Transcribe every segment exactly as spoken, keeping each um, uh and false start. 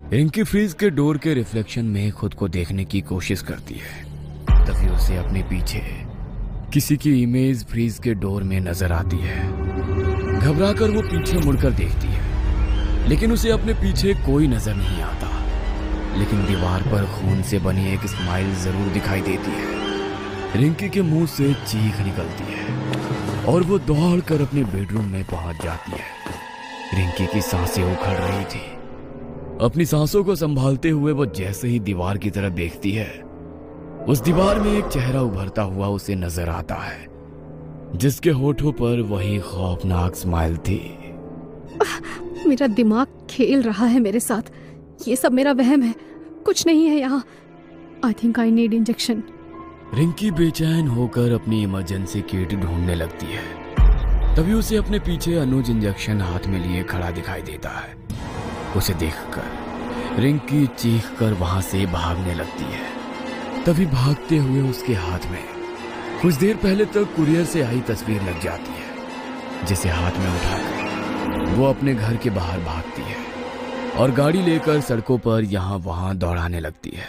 Rinki fridge के door के reflection में खुद को देखने की कोशिश करती है। तभी उसे अपने पीछे किसी की इमेज फ्रीज के डोर में नजर आती है। घबराकर वो पीछे मुड़कर देखती है, लेकिन उसे अपने पीछे कोई नजर नहीं आता। लेकिन दीवार पर खून से बनी एक स्माइल जरूर दिखाई देती है। रिंकी के मुंह से चीख निकलती है और वो दौड़कर अपने बेडरूम में पहुंच जाती है। रिंकी की सांसें उखड़ रही थी। अपनी सांसों को संभालते हुए वो जैसे ही दीवार की तरफ देखती है, उस दीवार में एक चेहरा उभरता हुआ उसे नजर आता है, जिसके होठों पर वही खौफनाक स्माइल थी। मेरा दिमाग खेल रहा है मेरे साथ। ये सब मेरा वहम है, कुछ नहीं है यहाँ। I think I need injection. Rinki बेचैन होकर अपनी इमरजेंसी किट ढूंढने लगती है। तभी उसे अपने पीछे अनुज इंजेक्शन हाथ में लिए खड़ा दिखाई देता है। उसे देखकर रिंकी चीखकर वहां से भागने लगती है। तभी भागते हुए उसके हाथ में कुछ देर पहले तक कुरियर से आई तस्वीर लग जाती है, जिसे हाथ में उठाकर वो अपने घर के बाहर भागती है और गाड़ी लेकर सड़कों पर यहां वहां दौड़ाने लगती है।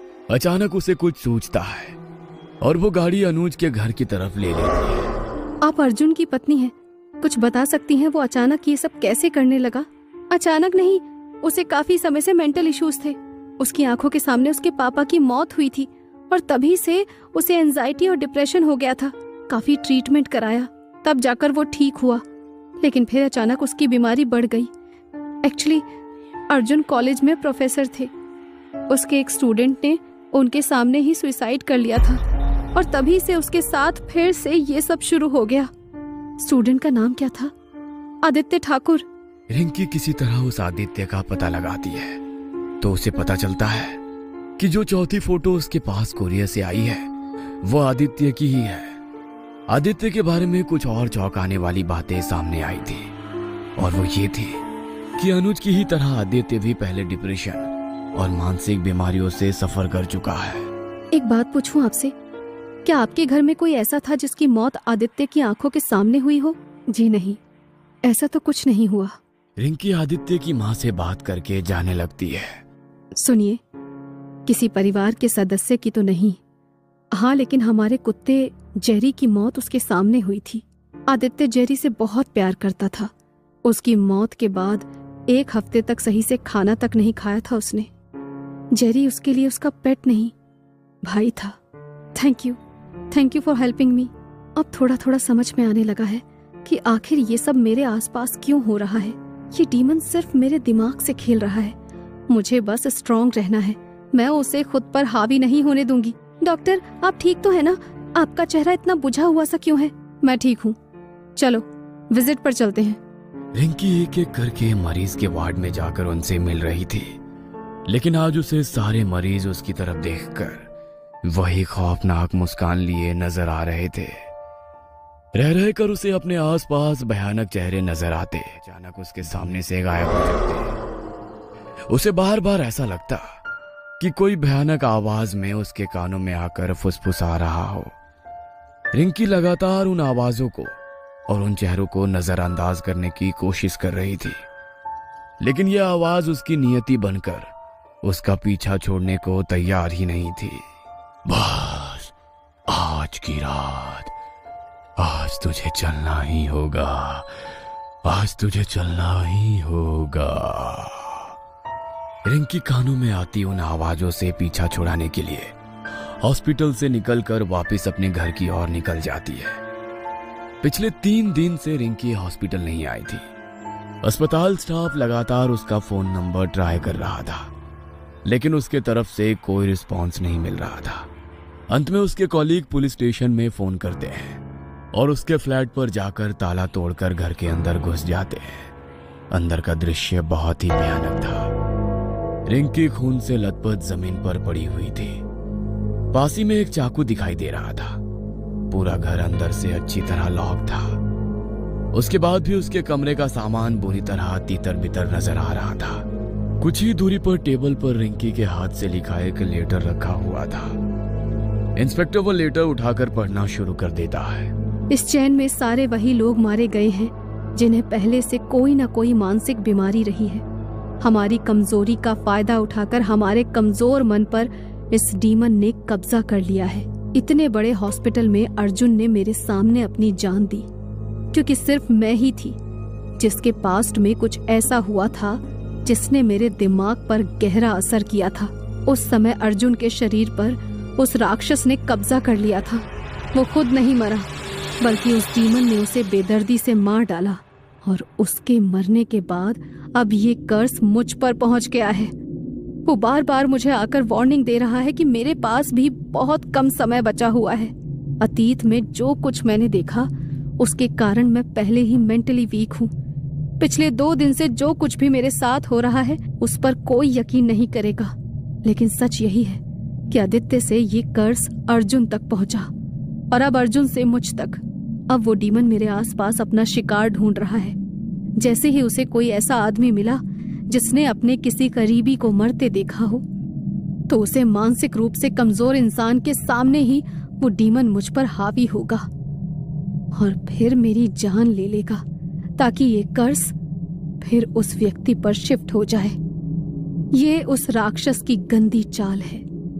अचानक उसे कुछ सूझता है और वो गाड़ी अनुज के घर की तरफ ले लेती है। आप अर्जुन की पत्नी हैं, कुछ बता सकती हैं वो अचानक ये सब कैसे करने लगा? अचानक नहीं, उसे काफी समय से मेंटल इश्यूज थे। उसकी आंखों के सामने उसके पापा की मौत हुई थी और तभी से उसे एंजाइटी और डिप्रेशन हो गया था। काफी ट्रीटमेंट कराया, तब जाकर वो ठीक हुआ, लेकिन फिर अचानक उसकी बीमारी बढ़ गई। एक्चुअली अर्जुन कॉलेज में प्रोफेसर थे। उसके एक स्टूडेंट ने उनके सामने ही सुसाइड कर लिया था और तभी से उसके साथ फिर से ये सब शुरू हो गया। स्टूडेंट का नाम क्या था? आदित्य ठाकुर। रिंकी किसी तरह उस आदित्य का पता लगाती है तो उसे पता चलता है कि जो चौथी फोटो उसके पास कोरियर से आई है वो आदित्य की ही है। आदित्य के बारे में कुछ और चौंकाने वाली बातें सामने आई थी, और वो ये थी कि अनुज की ही तरह आदित्य भी पहले डिप्रेशन और मानसिक बीमारियों से सफर कर चुका है। एक बात पूछूं आपसे, क्या आपके घर में कोई ऐसा था जिसकी मौत आदित्य की आंखों के सामने हुई हो? जी नहीं, ऐसा तो कुछ नहीं हुआ। रिंकी आदित्य की माँ से बात करके जाने लगती है। सुनिए, किसी परिवार के सदस्य की तो नहीं, हाँ, लेकिन हमारे कुत्ते जेरी की मौत उसके सामने हुई थी। आदित्य जेरी से बहुत प्यार करता था। उसकी मौत के बाद एक हफ्ते तक सही से खाना तक नहीं खाया था उसने। जेरी उसके लिए उसका पेट नहीं, भाई था। Thank you, thank you for helping me. अब थोड़ा थोड़ा समझ में आने लगा है कि आखिर ये सब मेरे आसपास क्यों हो रहा है। ये डीमन सिर्फ मेरे दिमाग से खेल रहा है। मुझे बस स्ट्रॉन्ग रहना है, मैं उसे खुद पर हावी नहीं होने दूंगी। डॉक्टर, आप ठीक तो है ना? आपका चेहरा इतना बुझा हुआ सा क्यों है? मैं ठीक हूँ, चलो विजिट पर चलते हैं। रिंकी एक एक करके मरीज के वार्ड में जाकर उनसे मिल रही थी, लेकिन आज उसे सारे मरीज उसकी तरफ देखकर वही खौफनाक मुस्कान लिए नजर आ रहे थे। रह रह कर उसे अपने आसपास भयानक चेहरे नजर आते, अचानक उसके सामने से गायब हो जाते। उसे बार बार ऐसा लगता कि कोई भयानक आवाज में उसके कानों में आकर फुसफुसा रहा हो। रिंकी लगातार उन आवाजों को और उन चेहरों को नजरअंदाज करने की कोशिश कर रही थी, लेकिन यह आवाज उसकी नियति बनकर उसका पीछा छोड़ने को तैयार ही नहीं थी। बस आज की रात, आज तुझे चलना ही होगा, आज तुझे चलना ही होगा। रिंकी कानों में आती उन आवाजों से पीछा छुड़ाने के लिए हॉस्पिटल से निकलकर वापस अपने घर की ओर निकल जाती है। पिछले तीन दिन से रिंकी हॉस्पिटल नहीं आई थी। अस्पताल स्टाफ लगातार उसका फोन नंबर ट्राई कर रहा था, लेकिन उसके तरफ से कोई रिस्पॉन्स नहीं मिल रहा था। अंत में उसके कॉलीग पुलिस स्टेशन में फोन करते हैं और उसके फ्लैट पर जाकर ताला तोड़कर घर के अंदर घुस जाते हैं। अंदर का दृश्य बहुत ही भयानक था। रिंकी खून से लथपथ जमीन पर पड़ी हुई थी। पास ही में एक चाकू दिखाई दे रहा था। पूरा घर अंदर से अच्छी तरह लॉक था। उसके बाद भी उसके कमरे का सामान बुरी तरह तीतर बितर नजर आ रहा था। कुछ ही दूरी पर टेबल पर रिंकी के हाथ से लिखा एक लेटर रखा हुआ था। इंस्पेक्टर वो लेटर उठाकर पढ़ना शुरू कर देता है। इस चैन में सारे वही लोग मारे गए हैं जिन्हें पहले से कोई ना कोई मानसिक बीमारी रही है। हमारी कमजोरी का फायदा उठाकर हमारे कमजोर मन पर इस डीमन ने कब्जा कर लिया है। इतने बड़े हॉस्पिटल में अर्जुन ने मेरे सामने अपनी जान दी, क्योंकि सिर्फ मैं ही थी जिसके पास्ट में कुछ ऐसा हुआ था जिसने मेरे दिमाग पर गहरा असर किया था। उस समय अर्जुन के शरीर पर उस राक्षस ने कब्जा कर लिया था। वो खुद नहीं मरा, बल्कि उस डीमन ने उसे बेदर्दी से मार डाला, और उसके मरने के बाद अब ये कर्स मुझ पर पहुंच गया है। वो बार बार मुझे आकर वार्निंग दे रहा है कि मेरे पास भी बहुत कम समय बचा हुआ है। अतीत में जो कुछ मैंने देखा उसके कारण मैं पहले ही मेंटली वीक हूँ। पिछले दो दिन से जो कुछ भी मेरे साथ हो रहा है उस पर कोई यकीन नहीं करेगा, लेकिन सच यही है कि आदित्य से ये कर्स अर्जुन तक पहुंचा, और अब अर्जुन से मुझ तक। अब वो डीमन मेरे आसपास अपना शिकार ढूंढ रहा है। जैसे ही उसे कोई ऐसा आदमी मिला जिसने अपने किसी करीबी को मरते देखा हो, तो उसे मानसिक रूप से कमजोर इंसान के सामने ही वो डीमन मुझ पर हावी होगा और फिर मेरी जान ले लेगा, ताकि ये कर्स फिर उस व्यक्ति पर शिफ्ट हो जाए। ये उस राक्षस की गंदी चाल है।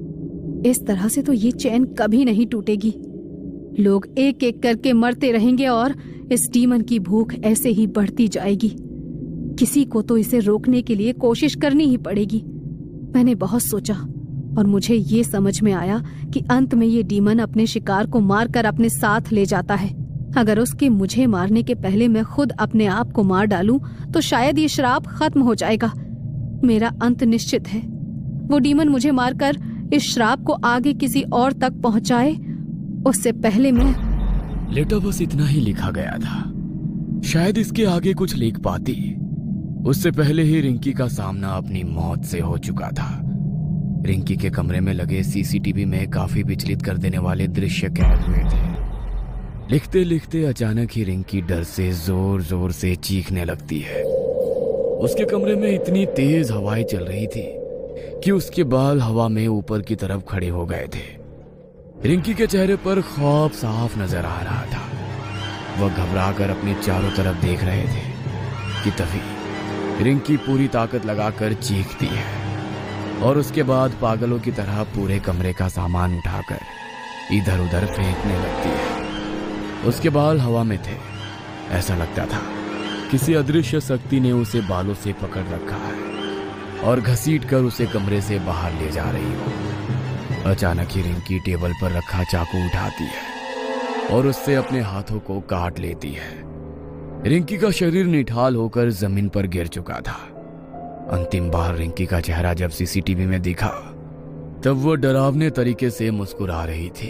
इस तरह से तो ये चैन कभी नहीं टूटेगी। लोग एक एक करके मरते रहेंगे और इस डीमन की भूख ऐसे ही बढ़ती जाएगी। किसी को तो इसे रोकने के लिए कोशिश करनी ही पड़ेगी। मैंने बहुत सोचा और मुझे ये समझ में आया कि अंत में ये डीमन अपने शिकार को मारकर अपने साथ ले जाता है। अगर उसके मुझे मारने के पहले मैं खुद अपने आप को मार डालूं तो शायद ये श्राप खत्म हो जाएगा। मेरा अंत निश्चित है। वो डीमन मुझे मारकर इस श्राप को आगे किसी और तक पहुंचाए, उससे पहले मैं। लेटर बस इतना ही लिखा गया था। शायद इसके आगे कुछ लिख पाती, उससे पहले ही रिंकी का सामना अपनी मौत से हो चुका था। रिंकी के कमरे में लगे सीसीटीवी में काफी विचलित कर देने वाले दृश्य कैद हुए थे। लिखते लिखते अचानक ही रिंकी डर से जोर जोर से चीखने लगती है। उसके कमरे में इतनी तेज हवाएं चल रही थी कि उसके बाल हवा में ऊपर की तरफ खड़े हो गए थे। रिंकी के चेहरे पर खौफ साफ नजर आ रहा था। वह घबराकर अपने चारों तरफ देख रहे थे कि तभी रिंकी पूरी ताकत लगाकर चीखती है और उसके बाद पागलों की तरह पूरे कमरे का सामान उठाकर इधर उधर फेंकने लगती है। उसके बाल हवा में थे। ऐसा लगता था किसी अदृश्य शक्ति ने उसे बालों से पकड़ रखा है और घसीटकर उसे कमरे से बाहर ले जा रही हो। अचानक ही रिंकी टेबल पर रखा चाकू उठाती है और उससे अपने हाथों को काट लेती है। रिंकी का शरीर निठाल होकर जमीन पर गिर चुका था। अंतिम बार रिंकी का चेहरा जब सीसीटीवी में दिखा तब वो डरावने तरीके से मुस्कुरा रही थी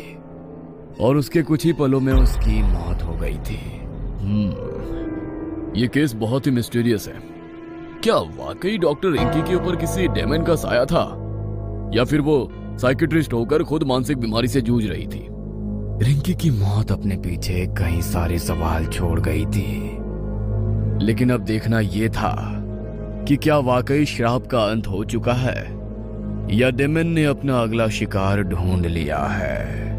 और उसके कुछ ही पलों में उसकी मौत हो गई थी। हम्म, ये केस बहुत ही मिस्टीरियस है। क्या वाकई डॉक्टर रिंकी के ऊपर किसी डेमन का साया था, या फिर वो साइकिट्रिस्ट होकर खुद मानसिक बीमारी से जूझ रही थी? रिंकी की मौत अपने पीछे कई सारे सवाल छोड़ गई थी, लेकिन अब देखना यह था कि क्या वाकई श्राप का अंत हो चुका है या डेमन ने अपना अगला शिकार ढूंढ लिया है।